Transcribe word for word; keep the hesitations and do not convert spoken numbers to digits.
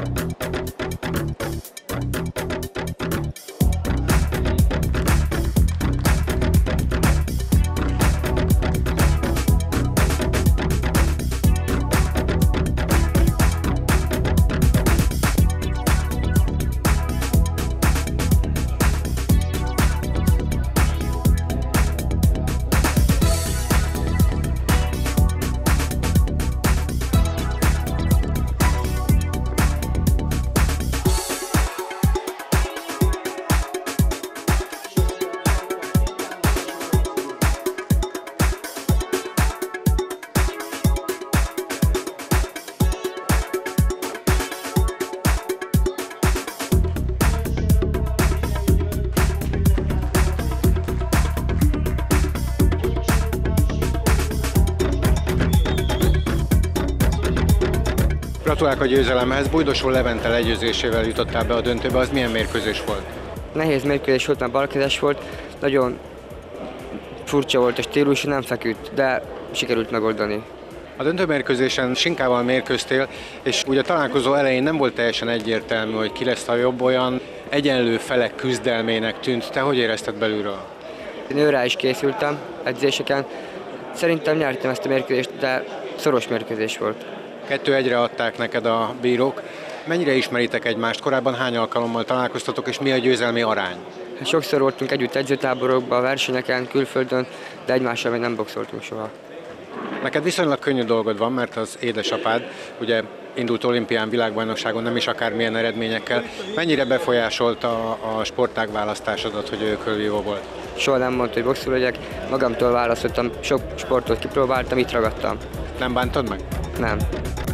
Gratulálok a győzelemhez, Bujdosó Levente legyőzésével jutottál be a döntőbe, az milyen mérkőzés volt? Nehéz mérkőzés volt, mert balkezes volt, nagyon furcsa volt a stílus, nem feküdt, de sikerült megoldani. A döntőmérkőzésen Sinkával mérkőztél, és ugye a találkozó elején nem volt teljesen egyértelmű, hogy ki lesz a jobb, olyan egyenlő felek küzdelmének tűnt. Te hogy érezted belülről? Én őrá is készültem edzéseken, szerintem nyertem ezt a mérkőzést, de szoros mérkőzés volt. Kettő egyre adták neked a bírók. Mennyire ismeritek egymást? Korábban hány alkalommal találkoztatok, és mi a győzelmi arány? Hát sokszor voltunk együtt edzőtáborokban, versenyeken, külföldön, de egymással még nem boxoltunk soha. Neked viszonylag könnyű dolgod van, mert az édesapád ugye indult olimpián, világbajnokságon, nem is akármilyen eredményekkel. Mennyire befolyásolta a sportág választásodat, hogy ő kölvívó volt? Soha nem mondta, hogy boxoló legyek, magamtól választottam, sok sportot kipróbáltam, itt ragadtam. Nem bántad meg? Nem.